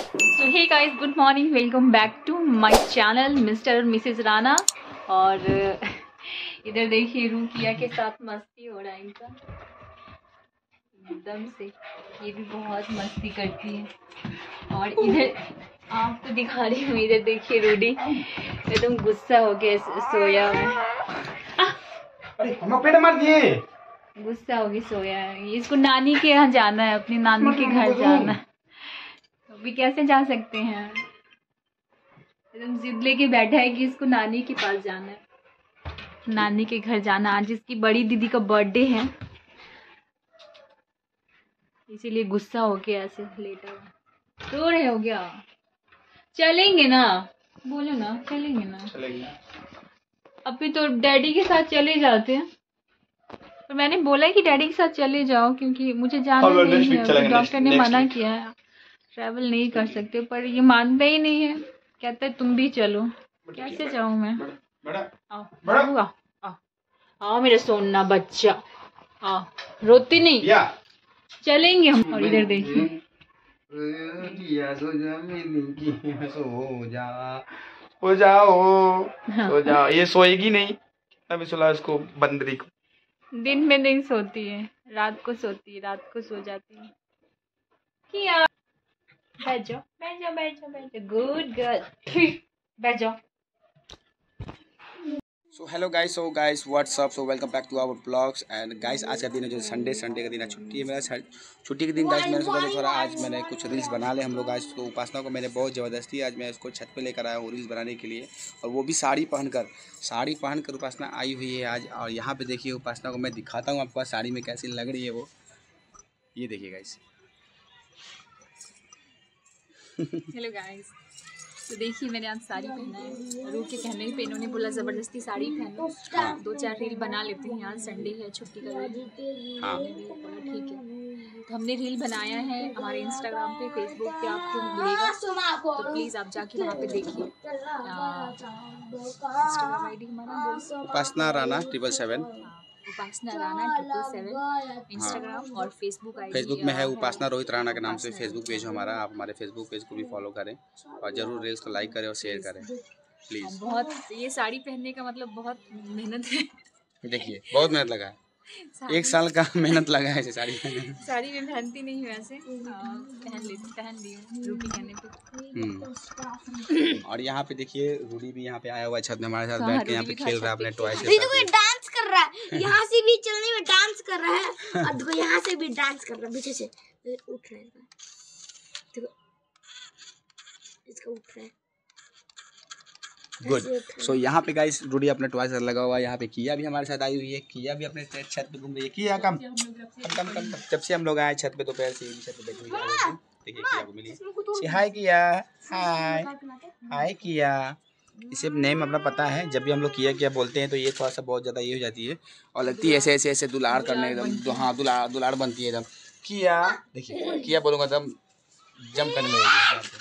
So hey guys, good morning, welcome back to my channel mister और missus Rana. और इधर देखिए रूकिया के साथ मस्ती हो रहा है इनका एकदम से। ये भी बहुत मस्ती करती है। और इधर आपको दिखा रही हूँ, इधर देखिए रूडी एकदम गुस्सा हो गया सोया में। अरे हम पेड़ मार दिए। गुस्सा हो गई सोया है। इसको नानी के यहाँ जाना है, अपनी नानी के घर जाना है। अभी कैसे जा सकते हैं? एकदम जिद लेके बैठा है कि इसको नानी के पास जाना है, नानी के घर जाना। आज इसकी बड़ी दीदी का बर्थडे है, इसीलिए गुस्सा हो के ऐसे लेटा हुआ। रो रहे हो क्या? चलेंगे ना, बोलो ना, चलेंगे ना। चलेंगे। अभी तो डैडी के साथ चले जाते हैं, पर मैंने बोला कि डैडी के साथ चले जाओ क्योंकि मुझे जाना नहीं है। डॉक्टर ने मना किया है, ट्रैवल नहीं कर सकते, पर ये मानता ही नहीं है। कहता है तुम भी चलो। कैसे जाऊं मैं? आओ आओ मेरा सोना बच्चा, आओ, रोती नहीं, चलेंगे हम। और इधर देखिए सो जाओ। ये सोएगी नहीं, अभी सुला इसको बंदरी को। दिन में नहीं सोती है, रात को सोती है, रात को सो जाती है। किया बैठ जाओ, बैठ जाओ, बैठ जाओ, बैठ जाओ, गुड गर्ल, बैठ जाओ। So hello guys, what's up. So welcome back to our blogs. And guys, आज का दिन है जो संडे का दिन है, छुट्टी है मेरा। छुट्टी के दिन गाइस मैंने सोचा थोड़ा आज मैंने कुछ रील्स बना ले हम लोग। आज तो उपासना को मैंने बहुत ज़बरदस्ती आज मैं इसको छत पे लेकर आया हूँ रील्स बनाने के लिए, और वो भी साड़ी पहनकर उपासना आई हुई है आज। और यहाँ पे देखिए उपासना को मैं दिखाता हूँ आपको साड़ी में कैसी लग रही है वो। ये देखिए गाइस। हेलो गाइस, तो देखिए मैंने आज साड़ी पहना है। रू के कहने पे इन्होंने बोला ज़बरदस्ती साड़ी पहनो। हाँ। 2-4 रील बना लेते हैं, आज संडे है, छुट्टी का दिन। हाँ, बोला ठीक है। तो हमने रील बनाया है हमारे इंस्टाग्राम पे, फेसबुक पे आपको मिलेगा, तो प्लीज़ आप जाके वहाँ पे देखिए। इंस्टाग्राम आईडी हमारा उपासना राणा 777। उपासना राणा 777 इंस्टाग्राम, और फेसबुक आईडी फेसबुक में है उपासना रोहित राणा के नाम से फेसबुक पेज हमारा। आप हमारे फेसबुक पेज को भी फॉलो करें और ज़रूर रील्स को लाइक करें और शेयर करें प्लीज़। बहुत ये साड़ी पहनने का मतलब बहुत मेहनत है। देखिए बहुत मेहनत लगा है, 1 साल का मेहनत लगा है साड़ी पहनने। साड़ी में पहनती नहीं हूँ वैसे, पहन ली हूँ रूडी कहने पे। और यहाँ पे देखिए रूडी भी यहाँ पे आया हुआ है छत में हमारे साथ बैठ के, यहाँ पे खेल रहा है अपने टॉय से। देखो डांस कर रहा है, यहाँ से भी चलने में डांस कर रहा है, और देखो यहाँ से भी डांस कर रहा है, पीछे से उठ रहा है। देखो इसका उठ रहा है। गुड। सो यहाँ पे गाइस रूडी अपने टॉय से लगा हुआ है। यहाँ पे किया भी हमारे साथ आई हुई है, किया भी अपने छत पे घूम रही है। किया कम जब से हम लोग आए छत पे तो पैर से छत पे बैठी हुई है। देखिए किया को मिली, हाय किया, हाय किया। इसे नेम अपना पता है, जब भी हम लोग किया बोलते हैं तो ये थोड़ा सा बहुत ज़्यादा ये हो जाती है और लगती है ऐसे दुलार करने एकदम। हाँ, दुलार बनती है एकदम। किया देखिए, किया बोलूँगा एकदम जंप करने लगेगी।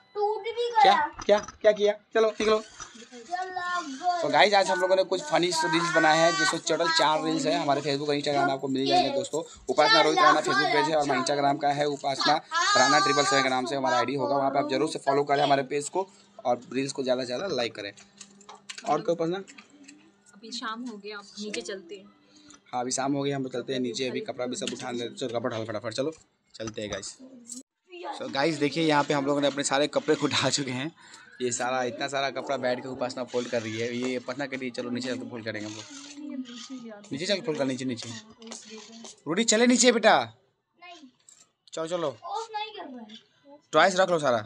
क्या किया, चलो निकलो। तो गाइस आज हम लोगों ने कुछ फनी रील्स बनाए हैं, जिसमें टोटल 4 रील्स है। हमारे फेसबुक और इंस्टाग्राम आपको मिल जाएंगे दोस्तों। उपासना रोहित राणा फेसबुक पेज है और हमारे इंस्टाग्राम का है उपासना राणा 777 के नाम से हमारा आईडी होगा। वहाँ पे आप जरूर से फॉलो करें हमारे पेज को और रील्स को ज़्यादा से ज़्यादा लाइक करें। और क्या उपासना, अभी शाम हो गया, अब नीचे चलते हैं। हाँ अभी शाम हो गई, हम लोग चलते हैं नीचे। अभी कपड़ा भी सब उठा लेते, चलो कपड़ा फटाफट चलो चलते हैं गाइस। सो गाइस देखिए यहाँ पे हम लोगों ने अपने सारे कपड़े को उठा चुके हैं। ये सारा इतना सारा कपड़ा बैठ के उपासना फोल्ड कर रही है। ये उपासना के लिए चलो नीचे चल फोल्ड करेंगे हम लोग। नीचे चल फोल्ड कर, नीचे रूडी चले नीचे बेटा, चलो टॉयस रख लो सारा।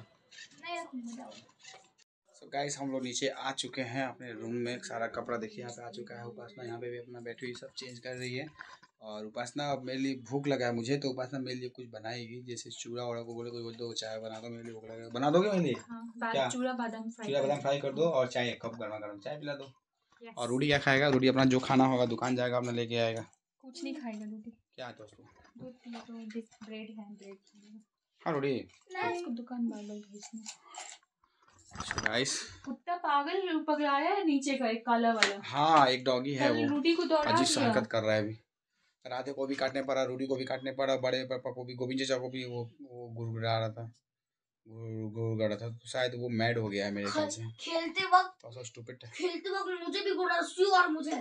सो गाइस हम लोग नीचे आ चुके हैं अपने रूम में। सारा कपड़ा देखिए यहाँ पे आ चुका है। उपासना यहाँ पे भी अपना बैठी हुई सब चेंज कर रही है। और उपासना अब मेरे लिए भूख लगा है मुझे, तो उपासना मेरे लिए कुछ बनाएगी, जैसे चूड़ा वड़ा को बोले कोई दो चाय बना दो, मेरे लिए भूख लगा। बना दोगे मेरे लिए? क्या चूड़ा बादाम फ्राई कर दो और चाय 1 कप गर्मा गर्म चाय पिला दो। और रूडी क्या खाएगा? रूडी अपना जो खाना होगा दुकान जाएगा अपना लेके आएगा। कुछ नहीं खाएगा रूडी। क्या आता है उसको? ब्रेड है, ब्रेड। हाँ रूडी इसको दुकान वाला भेजना। गाइस कुत्ता पागल पकड़ाया है नीचे का, एक काला वाला। हाँ एक डॉगी है, वो रूडी को दौड़ा अजीब सा हरकत कर रहा है। अभी राधे को भी काटने पड़ा, रूडी को भी काटने पड़ा, बड़े पापा को भी, गोविंद चाचा को भी वो गुड़गुड़ा रहा था। घूर गड़ा था, शायद वो मैड हो गया है मेरे ख्याल से। खेलते वक्त तो स्टूपिड है। खेलते वक्त मुझे भी घोड़ा सी और मुझे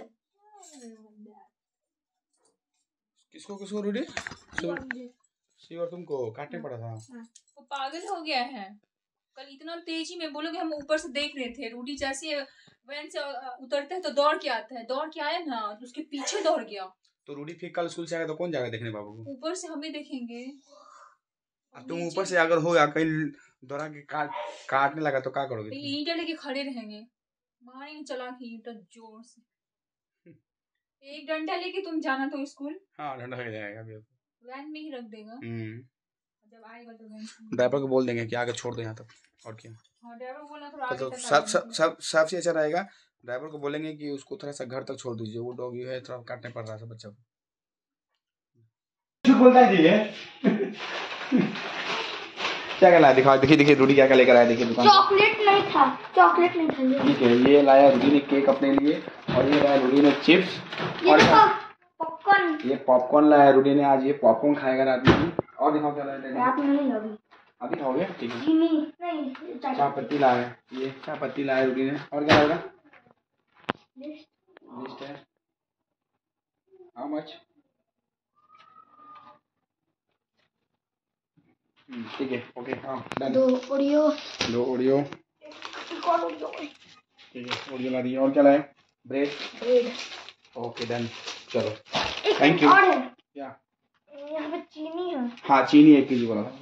किसको रूडी? सी और तुमको काटने पड़ा था। वो पागल हो गया है। कल इतना तेजी में बोलोगे, हम ऊपर से देख रहे थे रूडी जैसे वैन से उतरता है तो दौड़ के आता है, दौड़ के आया ना तो उसके पीछे दौड़ गया। तो रूडी फिर कल स्कूल से आएगा तो कौन जाएगा देखने बाबू को? ऊपर से हम ही देखेंगे। तुम ऊपर से अगर हो या कहीं दौड़ा के काटने लगा तो क्या करोगे? ईंटें लेके खड़े रहेंगे, मारेंगे चला के ईंटा जोर से। एक डंडा लेके तुम जाना तो स्कूल। हाँ डंडा लेके जाएगा अभी। वैन में ही रख देगा। जब आएगा तो ड्राइवर को बोल देंगे कि आगे छोड़ दो यहाँ तक, और क्या। हाँ ड्राइवर बोलना थोड़ा आगे तक। सबसे अच्छा रहेगा, ड्राइवर को बोलेंगे कि उसको थोड़ा सा घर तक छोड़ दीजिए, वो डॉगी है थोड़ा काटने पड़ रहा है बच्चा को। बोलता है जी क्या क्या लाया दिखाओ, देखिए रूडी क्या क्या लेकर आया, देखिए दुकान। चॉकलेट नहीं था। ठीक है, ये लाया रूडी ने केक अपने लिए, और ये लाया रूडी ने चिप्स, और पॉपकॉर्न। ये पॉपकॉर्न लाया रूडी ने, आज ये पॉपकॉर्न खाएगा रात में। और दिखाओ क्या लाया। अभी खाओगे? ठीक है। चाय पत्ती लाया, ये चाय पत्ती लाया रूडी ने। और क्या लाएगा? लिस्ट है। How much? ठीक है, ओके। हाँ डन। 2 ओरियो। ठीक है, ओरियो ला दिए। और क्या लाए? ब्रेड। ओके डन, चलो थैंक यू। क्या यहाँ पे चीनी है? हाँ चीनी 1 kg बोला था।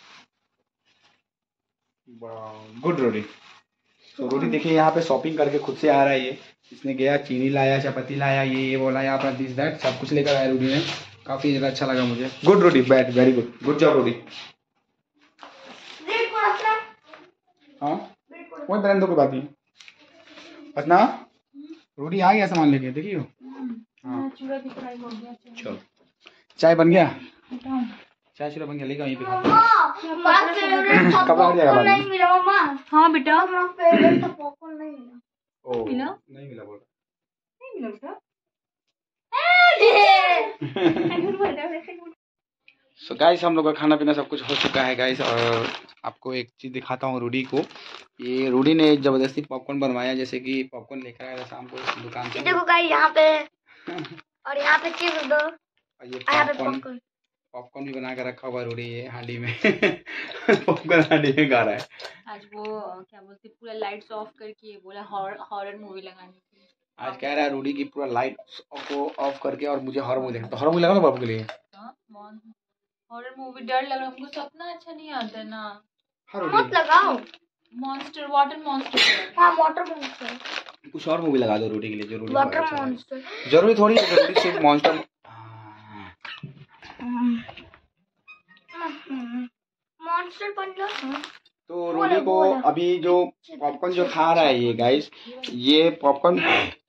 Good Rudy. तो रूडी देखिए यहाँ पे शॉपिंग करके खुद से आ रहा है ये। इसने गया, चीनी लाया, चायपत्ती लाया, ये बोला यहाँ पर दिस दैट सब कुछ लेकर आया रूडी ने। काफी ज़्यादा अच्छा लगा मुझे। Good Rudy, bad very good, good job Rudy. हाँ कोई तरह कोई बात नहीं। पटना रूडी आ गया सामान लेके, देखियो। हाँ चलो चाय बन गया, चाय चूड़ा बन गया, लेकर यहीं पे खा। नहीं मिला मम्मा। हाँ बेटा पॉपकॉर्न नहीं मिला। नहीं मिला बोल। नहीं मिला बेटा। सो गाइस हम लोग का खाना पीना सब कुछ हो चुका है गाइस, और आपको एक चीज़ दिखाता हूँ रूडी को। ये रूडी ने जबरदस्ती पॉपकॉर्न बनवाया, जैसे कि पॉपकॉर्न लेकर आया था शाम को दुकान से। देखो गाइस यहाँ पे और यहाँ पे चिप्स दो, और ये पॉपकॉर्न भी बना कर रखा हुआ रूडी ये हांडी में। पॉपकॉर्न हांडी में गा रहा है। आज वो क्या बोलते पूरा लाइट्स ऑफ करके बोला हॉरर मूवी लगाने के लिए। आज कह रहा है रूडी की पूरा लाइट को ऑफ करके और मुझे हॉरर मूवी देखना। तो हॉरर मूवी लगा ना बाबू के लिए। हॉरर मूवी डर लग रहा है हमको, सपना अच्छा नहीं आता ना। मत लगाओ। Monster, water monster. हाँ वाटर मॉन्स्टर। कुछ और मूवी लगा दो रूडी के लिए जो रूडी वाटर मॉन्स्टर। जरूरी थोड़ी है रूडी सिर्फ मॉन्स्टर। मॉन्स्टर बन लो। तो रूडी को अभी जो पॉपकॉर्न जो खा रहा है ये गाइस, ये पॉपकॉर्न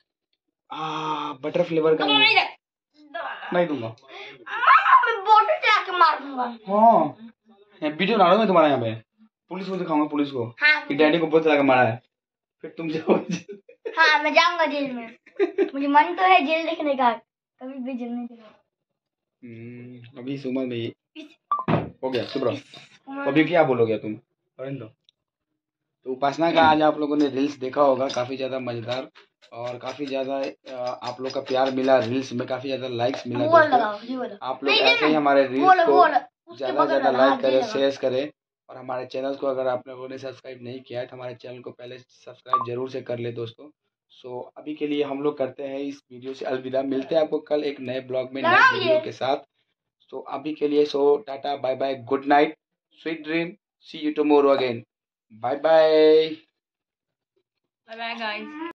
बटर फ्लेवर का नहीं दूंगा। बोतल चला के मार दूंगा। हाँ वीडियो बना रहा हूँ मैं तुम्हारा, यहाँ पे पुलिस को दिखाऊंगा, पुलिस को कि डैडी को बोतल चला के मारा है, फिर तुम जाओगे। हाँ मैं जाऊंगा जेल में। मुझे मन तो है जेल देखने का, कभी भी जेल नहीं देखा। अभी इस उम्र में हो गया सुब्रा, अभी क्या बोलोगे तुम? तो उपासना का आज आप लोगों ने रील्स देखा होगा, काफ़ी ज़्यादा मज़ेदार और काफ़ी ज़्यादा आप लोग का प्यार मिला, रील्स में काफ़ी ज़्यादा लाइक्स मिला। आप लोग ऐसे ही हमारे रील्स को ज़्यादा से ज़्यादा लाइक करें, शेयर करें, और हमारे चैनल को अगर आप लोगों ने सब्सक्राइब नहीं किया है तो हमारे चैनल को पहले सब्सक्राइब जरूर से कर ले दोस्तों। सो अभी के लिए हम लोग करते हैं इस वीडियो से अलविदा, मिलते हैं आपको कल एक नए ब्लॉग में नए वीडियो के साथ। सो अभी के लिए tata bye bye, good night, sweet dream, see you tomorrow again, bye bye. Bye bye guys.